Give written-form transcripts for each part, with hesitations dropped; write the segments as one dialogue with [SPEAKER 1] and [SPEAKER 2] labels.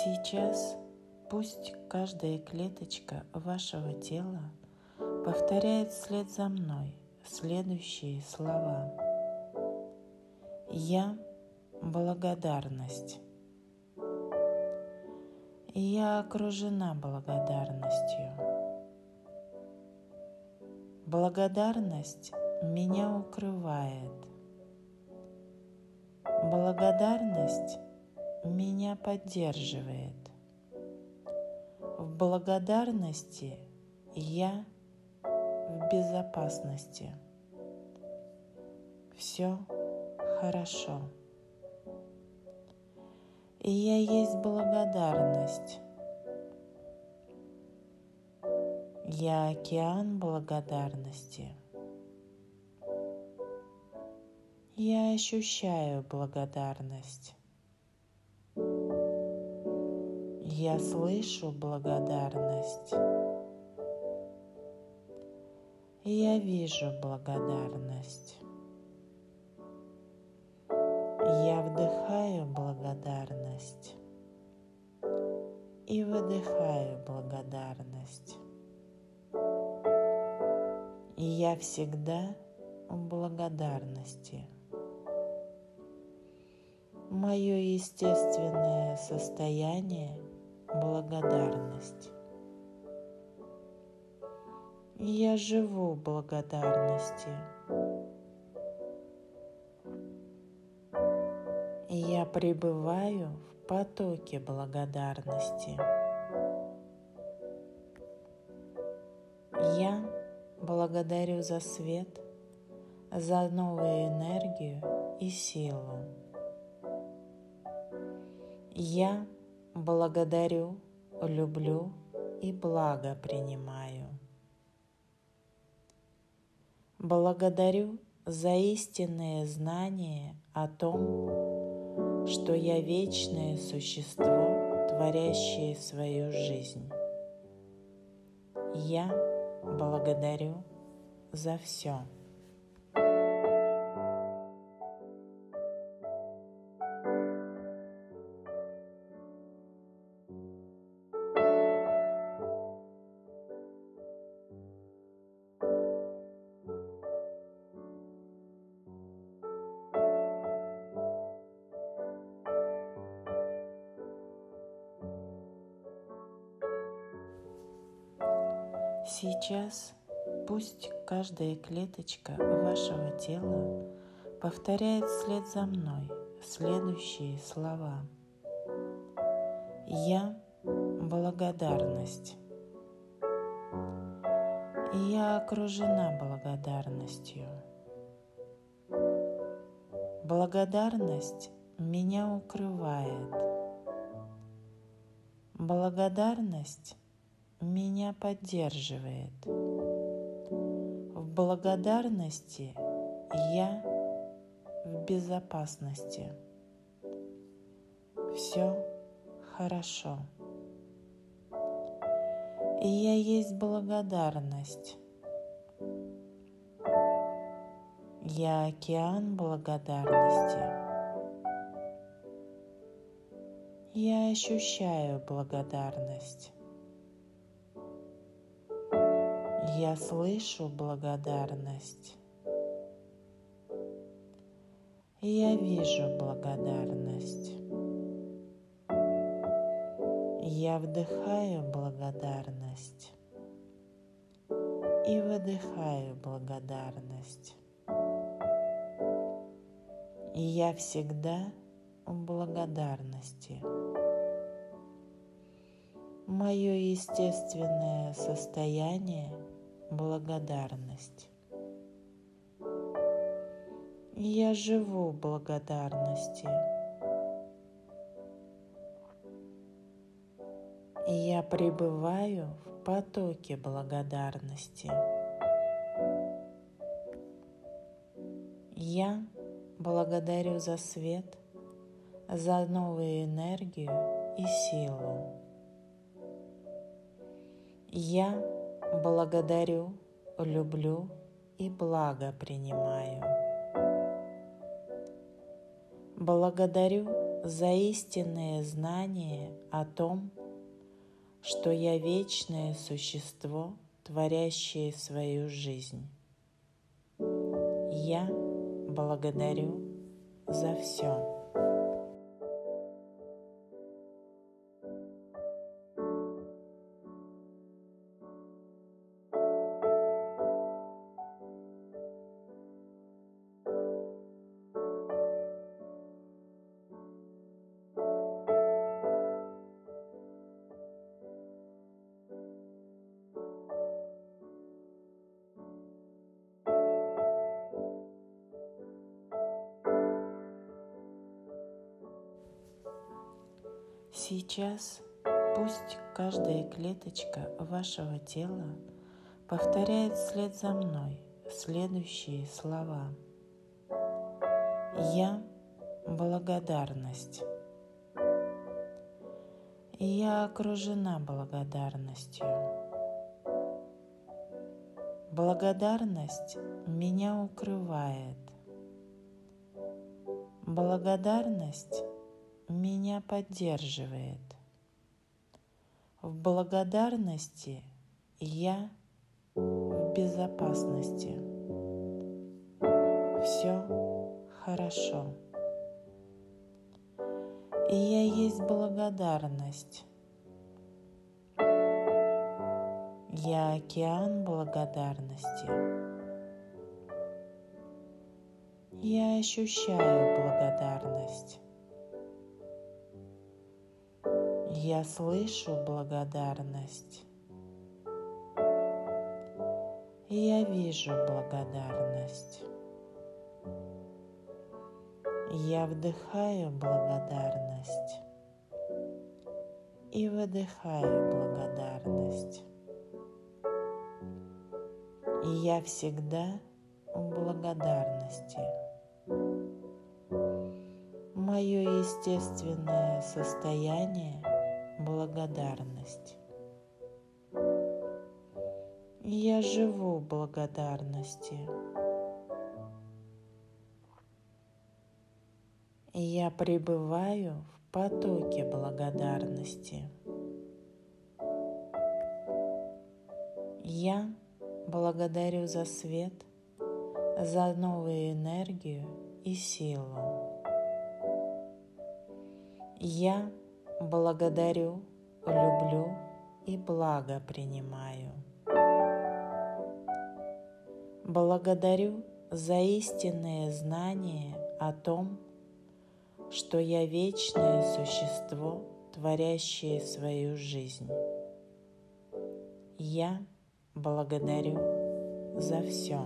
[SPEAKER 1] Сейчас пусть каждая клеточка вашего тела повторяет вслед за мной следующие слова. Я – благодарность. Я окружена благодарностью. Благодарность меня укрывает. Благодарность меня поддерживает. В благодарности я в безопасности. Все хорошо. И я есть благодарность. Я океан благодарности. Я ощущаю благодарность. Я слышу благодарность. Я вижу благодарность. Я вдыхаю благодарность и выдыхаю благодарность. И я всегда в благодарности. Мое естественное состояние – благодарность. Я живу в благодарности. Я пребываю в потоке благодарности. Я благодарю за свет, за новую энергию и силу. Я благодарю, люблю и благо принимаю. Благодарю за истинное знание о том, что я вечное существо, творящее свою жизнь. Я благодарю за все. Сейчас пусть каждая клеточка вашего тела повторяет вслед за мной следующие слова. Я – благодарность. Я окружена благодарностью. Благодарность меня укрывает. Благодарность меня поддерживает. В благодарности я в безопасности. Все хорошо. И я есть благодарность. Я океан благодарности. Я ощущаю благодарность. Я слышу благодарность. Я вижу благодарность. Я вдыхаю благодарность и выдыхаю благодарность. И я всегда в благодарности. Мое естественное состояние – благодарность. Я живу в благодарности. Я пребываю в потоке благодарности. Я благодарю за свет, за новую энергию и силу. Я благодарю, люблю и благо принимаю. Благодарю, за истинное знание о том, что я вечное существо, творящее свою жизнь. Я благодарю за все. Сейчас пусть каждая клеточка вашего тела повторяет вслед за мной следующие слова. Я благодарность. Я окружена благодарностью. Благодарность меня укрывает. Благодарность меня поддерживает. В благодарности я в безопасности. Все хорошо. И я есть благодарность. Я океан благодарности. Я ощущаю благодарность. Я слышу благодарность. Я вижу благодарность. Я вдыхаю благодарность и выдыхаю благодарность. И я всегда в благодарности. Мое естественное состояние – благодарность. Я живу в благодарности. Я пребываю в потоке благодарности. Я благодарю за свет, за новую энергию и силу. Я благодарю, люблю и благо принимаю. Благодарю за истинное знание о том, что я вечное существо, творящее свою жизнь. Я благодарю за все.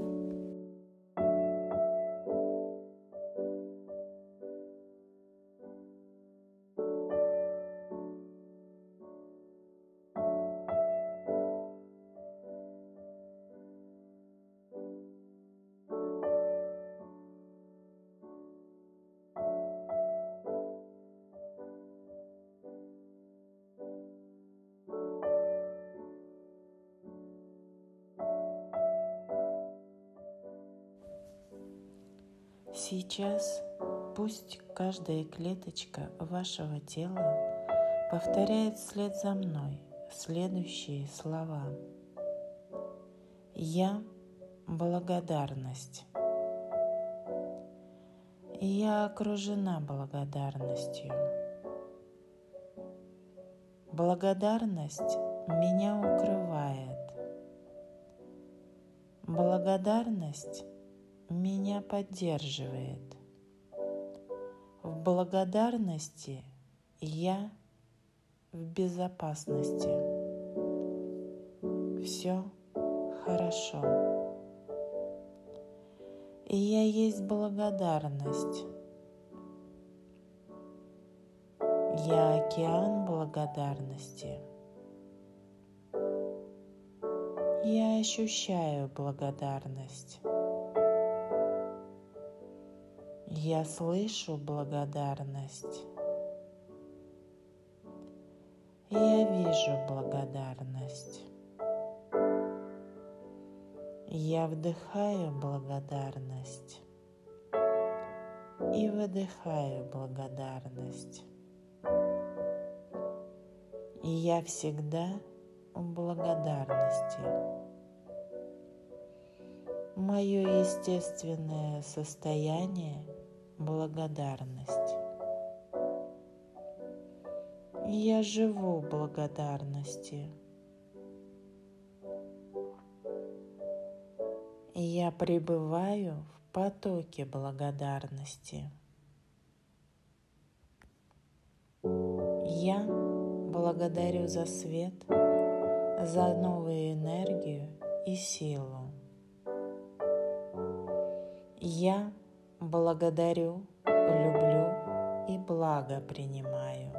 [SPEAKER 1] Сейчас пусть каждая клеточка вашего тела повторяет вслед за мной следующие слова. Я благодарность. Я окружена благодарностью. Благодарность меня укрывает. Благодарность меня поддерживает. В благодарности я в безопасности. Все хорошо. И я есть благодарность. Я океан благодарности. Я ощущаю благодарность. Я слышу благодарность. Я вижу благодарность. Я вдыхаю благодарность. и выдыхаю благодарность. И я всегда в благодарности. Мое естественное состояние – благодарность. Я живу в благодарности. Я пребываю в потоке благодарности. Я благодарю за свет, за новую энергию и силу. Я благодарю, люблю и благо принимаю.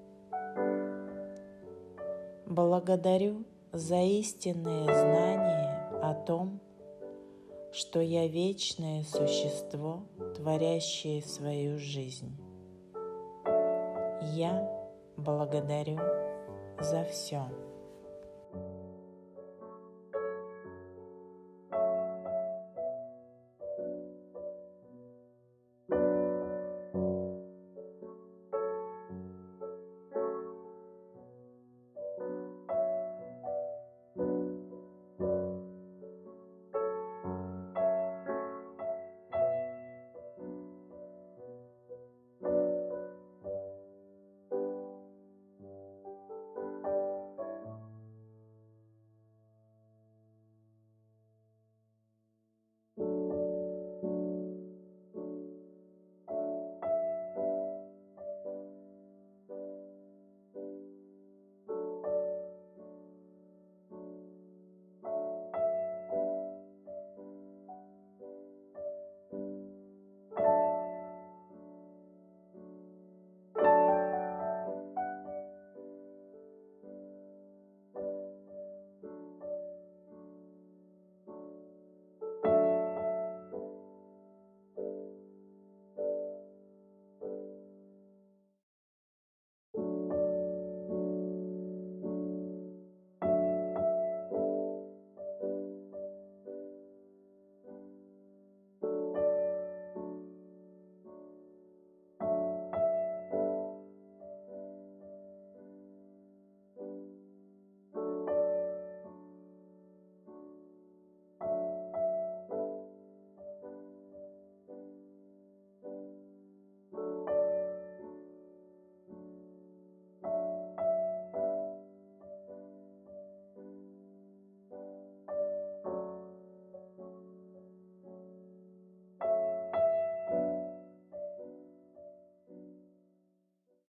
[SPEAKER 1] Благодарю за истинные знания о том, что я вечное существо, творящее свою жизнь. Я благодарю за все.